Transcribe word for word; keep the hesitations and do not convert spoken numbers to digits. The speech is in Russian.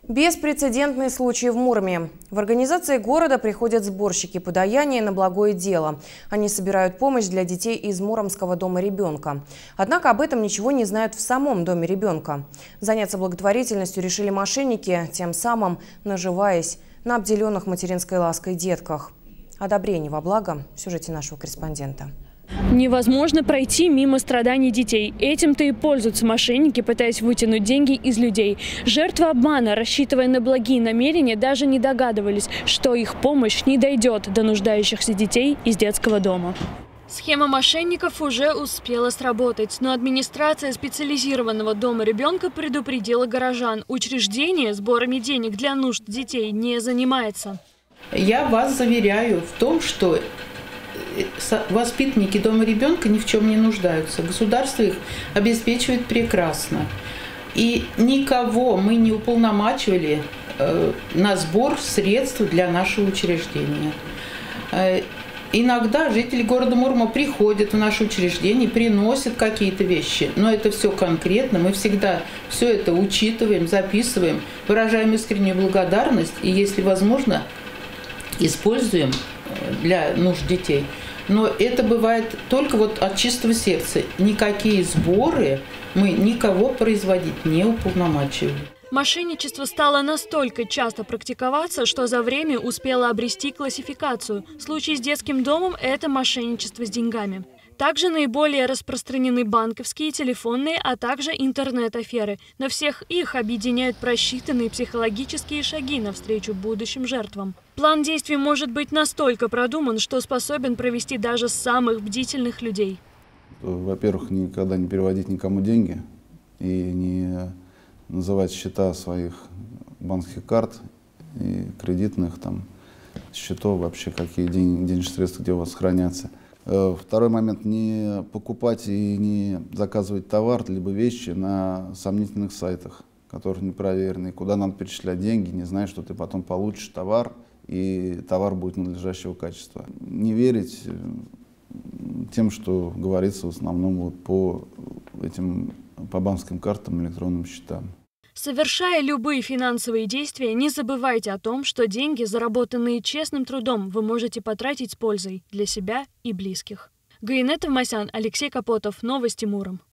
Беспрецедентный случай в Муроме. В организации города приходят сборщики подаяния на благое дело. Они собирают помощь для детей из Муромского дома ребенка. Однако об этом ничего не знают в самом доме ребенка. Заняться благотворительностью решили мошенники, тем самым наживаясь на обделенных материнской лаской детках. Одобрение во благо в сюжете нашего корреспондента. Невозможно пройти мимо страданий детей. Этим-то и пользуются мошенники, пытаясь вытянуть деньги из людей. Жертвы обмана, рассчитывая на благие намерения, даже не догадывались, что их помощь не дойдет до нуждающихся детей из детского дома. Схема мошенников уже успела сработать, но администрация специализированного дома ребенка предупредила горожан. Учреждение сборами денег для нужд детей не занимается. Я вас заверяю в том, что воспитанники дома ребенка ни в чем не нуждаются. Государство их обеспечивает прекрасно. И никого мы не уполномачивали э, на сбор средств для нашего учреждения. Э, иногда жители города Мурома приходят в наше учреждение, приносят какие-то вещи. Но это все конкретно. Мы всегда все это учитываем, записываем, выражаем искреннюю благодарность. И, если возможно, используем для нужд детей. Но это бывает только вот от чистого сердца. Никакие сборы мы никого производить не уполномачивали. Мошенничество стало настолько часто практиковаться, что за время успело обрести классификацию. В случае с детским домом – это мошенничество с деньгами. Также наиболее распространены банковские, телефонные, а также интернет-аферы. Но всех их объединяют просчитанные психологические шаги навстречу будущим жертвам. План действий может быть настолько продуман, что способен провести даже самых бдительных людей. Во-первых, никогда не переводить никому деньги и не называть счета своих банковских карт и кредитных там, счетов, вообще какие день, денежные средства, где у вас хранятся. Второй момент – не покупать и не заказывать товар либо вещи на сомнительных сайтах, которые непроверенные, куда надо перечислять деньги, не зная, что ты потом получишь товар, и товар будет надлежащего качества. Не верить тем, что говорится в основном вот по этим по банковским картам, электронным счетам. Совершая любые финансовые действия, не забывайте о том, что деньги, заработанные честным трудом, вы можете потратить с пользой для себя и близких. Гаинет Авмасян, Алексей Капотов. Новости Муром.